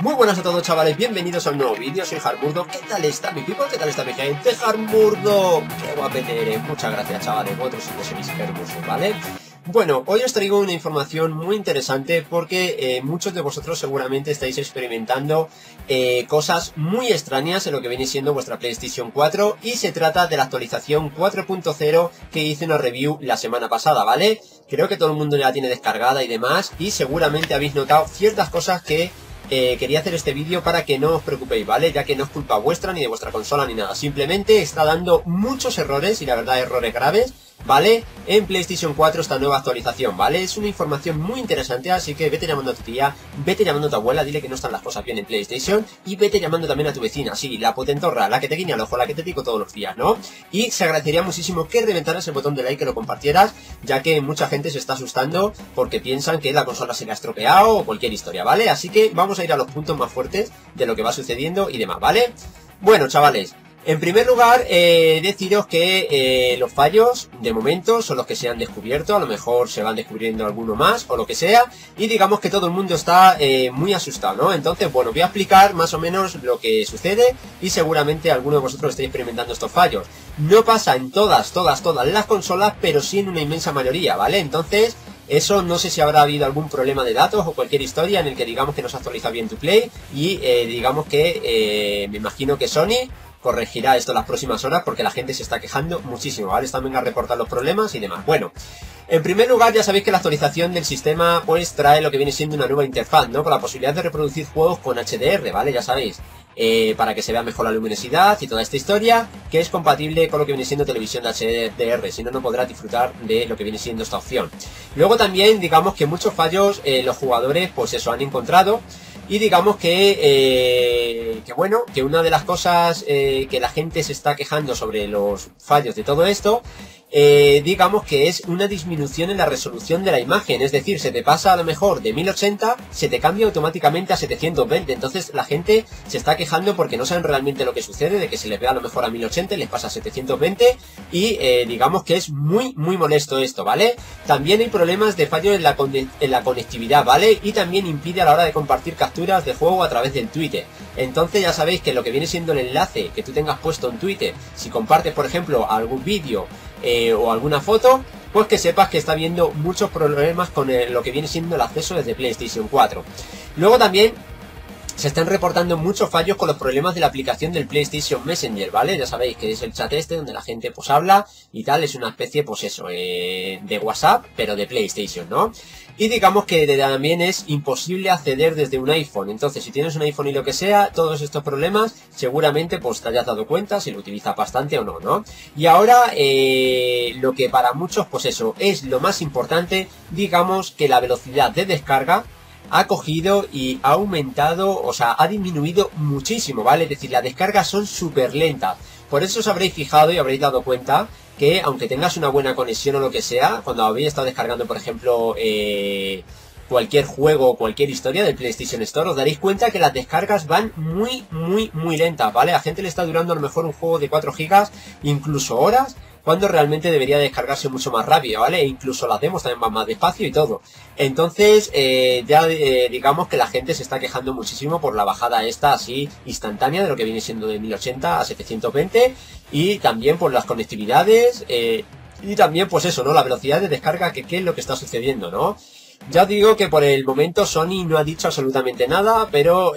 Muy buenas a todos, chavales, bienvenidos a un nuevo vídeo. Soy Harmurdo. ¿Qué tal está mi people? ¿Qué tal está mi gente? Harmurdo, qué guapete eres. Muchas gracias, chavales, vosotros sois hermosos, ¿vale? Bueno, hoy os traigo una información muy interesante porque muchos de vosotros seguramente estáis experimentando cosas muy extrañas en lo que viene siendo vuestra PlayStation 4 y se trata de la actualización 4.0 que hice una review la semana pasada, ¿vale? Creo que todo el mundo ya la tiene descargada y demás y seguramente habéis notado ciertas cosas que quería hacer este vídeo para que no os preocupéis, ¿vale? Ya que no es culpa vuestra ni de vuestra consola ni nada. Simplemente está dando muchos errores y la verdad errores graves, ¿vale? En PlayStation 4 esta nueva actualización, ¿vale? Es una información muy interesante, así que vete llamando a tu tía, vete llamando a tu abuela, dile que no están las cosas bien en PlayStation y vete llamando también a tu vecina, sí, la potentorra, la que te guiña el ojo, la que te digo todos los días, ¿no? Y se agradecería muchísimo que reventaras el botón de like, que lo compartieras, ya que mucha gente se está asustando porque piensan que la consola se le ha estropeado o cualquier historia, ¿vale? Así que vamos a ir a los puntos más fuertes de lo que va sucediendo y demás, ¿vale? Bueno, chavales, en primer lugar, deciros que los fallos, de momento, son los que se han descubierto. A lo mejor se van descubriendo alguno más, o lo que sea. Y digamos que todo el mundo está muy asustado, ¿no? Entonces, bueno, voy a explicar más o menos lo que sucede. Y seguramente alguno de vosotros estáis experimentando estos fallos. No pasa en todas las consolas, pero sí en una inmensa mayoría, ¿vale? Entonces, eso no sé si habrá habido algún problema de datos o cualquier historia en el que digamos que no se actualiza bien tu Play. Y digamos que me imagino que Sony corregirá esto en las próximas horas porque la gente se está quejando muchísimo, ¿vale? Están venga a reportar los problemas y demás. Bueno, en primer lugar ya sabéis que la actualización del sistema pues trae lo que viene siendo una nueva interfaz, ¿no? Con la posibilidad de reproducir juegos con HDR, ¿vale? Ya sabéis, para que se vea mejor la luminosidad y toda esta historia, que es compatible con lo que viene siendo televisión de HDR, si no, no podrás disfrutar de lo que viene siendo esta opción. Luego también, digamos que muchos fallos los jugadores pues eso han encontrado. Y digamos que bueno, que una de las cosas que la gente se está quejando sobre los fallos de todo esto, digamos que es una disminución en la resolución de la imagen. Es decir, se te pasa a lo mejor de 1080, se te cambia automáticamente a 720. Entonces la gente se está quejando porque no saben realmente lo que sucede, de que se les ve a lo mejor a 1080 y les pasa a 720. Y digamos que es muy molesto esto, ¿vale? También hay problemas de fallo en la conectividad, ¿vale? Y también impide a la hora de compartir capturas de juego a través del Twitter. Entonces ya sabéis que lo que viene siendo el enlace que tú tengas puesto en Twitter, si compartes por ejemplo algún vídeo o alguna foto, pues que sepas que está habiendo muchos problemas con lo que viene siendo el acceso desde PlayStation 4. Luego también se están reportando muchos fallos con los problemas de la aplicación del PlayStation Messenger, ¿vale? Ya sabéis que es el chat este donde la gente pues habla y tal, es una especie pues eso, de WhatsApp, pero de PlayStation, ¿no? Y digamos que también es imposible acceder desde un iPhone. Entonces, si tienes un iPhone y lo que sea, todos estos problemas seguramente pues te hayas dado cuenta si lo utilizas bastante o no, ¿no? Y ahora, lo que para muchos pues eso es lo más importante, digamos que la velocidad de descarga ha cogido y ha aumentado, o sea, ha disminuido muchísimo, ¿vale? Es decir, las descargas son súper lentas. Por eso os habréis fijado y habréis dado cuenta que aunque tengas una buena conexión o lo que sea, cuando habéis estado descargando, por ejemplo, cualquier juego o cualquier historia del PlayStation Store, os daréis cuenta que las descargas van muy lentas, ¿vale? A gente le está durando a lo mejor un juego de 4 GB, incluso horas, cuando realmente debería descargarse mucho más rápido, ¿vale? E incluso las demos también van más despacio y todo. Entonces, digamos que la gente se está quejando muchísimo por la bajada esta así instantánea de lo que viene siendo de 1080 a 720 y también por las conectividades y también pues eso, ¿no? La velocidad de descarga, que qué es lo que está sucediendo, ¿no? Ya os digo que por el momento Sony no ha dicho absolutamente nada, pero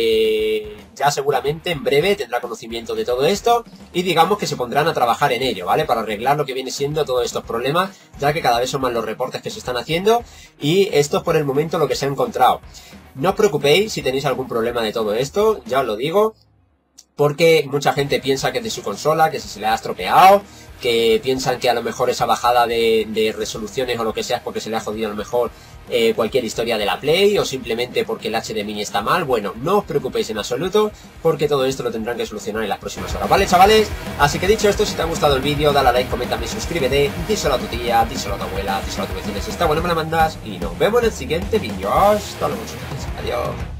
ya seguramente en breve tendrá conocimiento de todo esto y digamos que se pondrán a trabajar en ello, ¿vale? Para arreglar lo que viene siendo todos estos problemas, ya que cada vez son más los reportes que se están haciendo y esto es por el momento lo que se ha encontrado. No os preocupéis si tenéis algún problema de todo esto, ya os lo digo, porque mucha gente piensa que es de su consola, que se le ha estropeado, que piensan que a lo mejor esa bajada de resoluciones o lo que sea es porque se le ha jodido a lo mejor cualquier historia de la Play o simplemente porque el HDMI está mal. Bueno, no os preocupéis en absoluto porque todo esto lo tendrán que solucionar en las próximas horas, ¿vale, chavales? Así que dicho esto, si te ha gustado el vídeo, dale a like, coméntame, suscríbete, díselo a tu tía, díselo a tu abuela, díselo a tu vecina, si está bueno me la mandas y nos vemos en el siguiente vídeo. Hasta luego, adiós.